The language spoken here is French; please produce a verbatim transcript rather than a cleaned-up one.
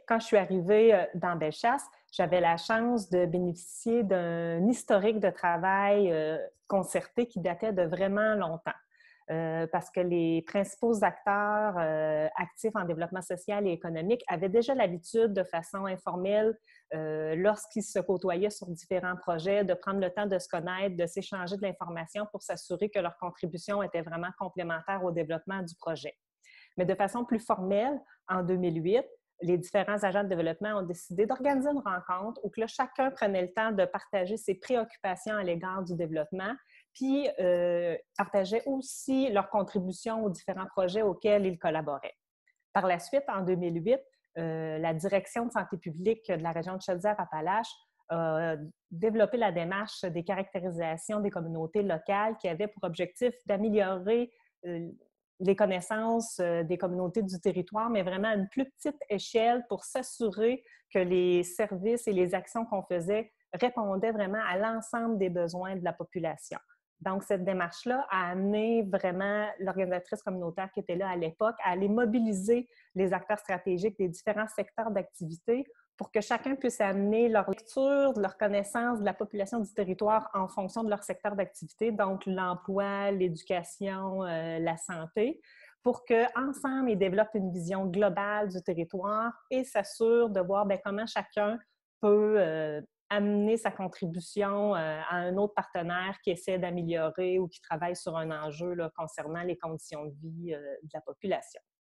quand je suis arrivée euh, dans Bellechasse, j'avais la chance de bénéficier d'un historique de travail euh, concerté qui datait de vraiment longtemps. Euh, parce que les principaux acteurs euh, actifs en développement social et économique avaient déjà l'habitude, de façon informelle, euh, lorsqu'ils se côtoyaient sur différents projets, de prendre le temps de se connaître, de s'échanger de l'information pour s'assurer que leur contribution était vraiment complémentaire au développement du projet. Mais de façon plus formelle, en deux mille huit, les différents agents de développement ont décidé d'organiser une rencontre où que là, chacun prenait le temps de partager ses préoccupations à l'égard du développement, puis euh, partageait aussi leur contribution aux différents projets auxquels ils collaboraient. Par la suite, en deux mille huit, euh, la direction de santé publique de la région de Chaudière-Appalaches a développé la démarche des caractérisations des communautés locales qui avait pour objectif d'améliorer euh, les connaissances euh, des communautés du territoire, mais vraiment à une plus petite échelle pour s'assurer que les services et les actions qu'on faisait répondaient vraiment à l'ensemble des besoins de la population. Donc, cette démarche-là a amené vraiment l'organisatrice communautaire qui était là à l'époque à aller mobiliser les acteurs stratégiques des différents secteurs d'activité pour que chacun puisse amener leur lecture, leur connaissance de la population du territoire en fonction de leur secteur d'activité, donc l'emploi, l'éducation, euh, la santé, pour qu'ensemble, ils développent une vision globale du territoire et s'assurent de voir bien, comment chacun peut euh, amener sa contribution euh, à un autre partenaire qui essaie d'améliorer ou qui travaille sur un enjeu là, concernant les conditions de vie euh, de la population.